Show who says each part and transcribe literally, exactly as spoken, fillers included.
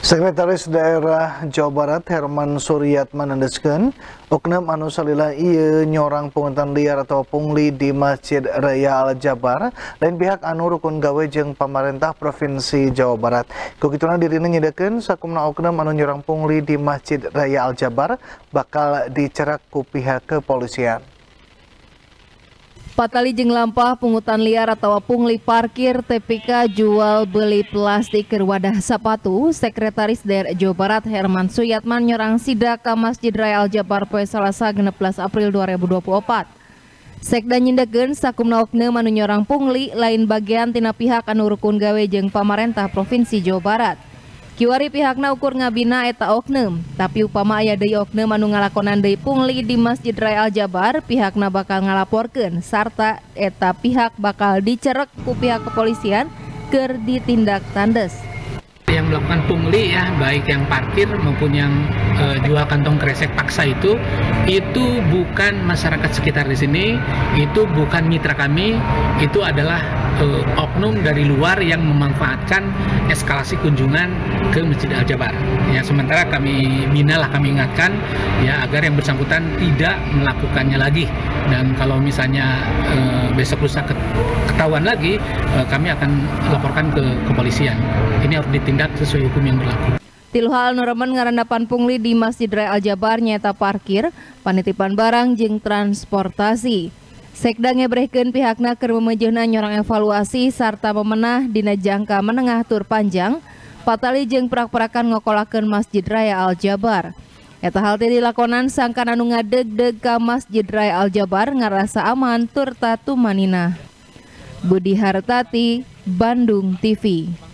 Speaker 1: Sekretaris Daerah Jawa Barat Herman Suryatman nandeskeun oknum anu salila ieu nyorang pungutan liar atau pungli di Masjid Raya Al-Jabar lain pihak anu rukun gawe jeung pamarentah Provinsi Jawa Barat. Kukituna dirina nyedakeun sakumna oknum anu nyorang pungli di Masjid Raya Al-Jabar bakal dicerak ku pihak kepolisian.
Speaker 2: Patali jeung lampah pungutan liar atau pungli parkir T P K jual beli plastik ke wadah sapatu, Sekretaris Daerah Jawa Barat Herman Suryatman nyorang sidak ka Masjid Raya Al-Jabar poe Salasa genep belas April dua ribu dua puluh empat. Sekda nyindekeun sakumna oknum anu nyorang pungli lain bagian tina pihak anu rukun gawe jeung pamarentah Provinsi Jawa Barat. Kiwari pihakna ukur ngabina eta oknum, tapi upama aya deui oknum anu ngalakonan deui pungli di Masjid Raya Al-Jabar, pihakna bakal ngalaporkeun sarta eta pihak bakal dicerek ku pihak kepolisian keur ditindak tandes.
Speaker 3: Yang melakukan pungli ya, baik yang parkir maupun yang e, jual kantong kresek paksa itu, itu bukan masyarakat sekitar di sini, itu bukan mitra kami, itu adalah e, oknum dari luar yang memanfaatkan eskalasi kunjungan ke Masjid Al-Jabar. Ya, sementara kami bina lah, kami ingatkan ya agar yang bersangkutan tidak melakukannya lagi. Dan kalau misalnya e, besok lusa ketahuan lagi, e, kami akan laporkan ke kepolisian. Ini harus ditindak sesuai hukum yang berlaku.
Speaker 2: Tilu hal nu remen ngarandapan pungli di Masjid Raya Al-Jabar nyaeta parkir, panitipan barang jeung transportasi. Sekda ngebrehkeun pihakna keur memeujeunna nyorang evaluasi sarta memenah dina jangka menengah tur panjang patali jeung perak-perakan ngokolakeun Masjid Raya Al-Jabar. Eta hal teh dilakonan sangkan anu ngadeg-deg ka Masjid Raya Al-Jabar ngarasa aman tur tatumanina. Budi Hartati, Bandung T V.